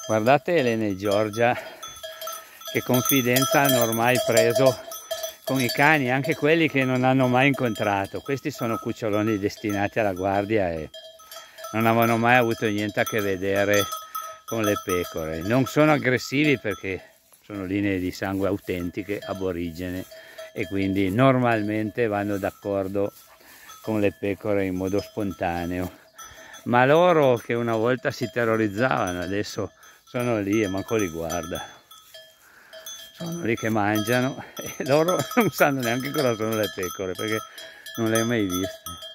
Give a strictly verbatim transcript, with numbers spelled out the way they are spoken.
Guardate Elena e Giorgia che confidenza hanno ormai preso con i cani, anche quelli che non hanno mai incontrato. Questi sono cuccioloni destinati alla guardia e non avevano mai avuto niente a che vedere con le pecore. Non sono aggressivi perché sono linee di sangue autentiche, aborigene, e quindi normalmente vanno d'accordo con le pecore in modo spontaneo. Ma loro che una volta si terrorizzavano adesso sono lì e manco li guarda. Sono lì che mangiano e loro non sanno neanche cosa sono le pecore perché non le hai mai viste.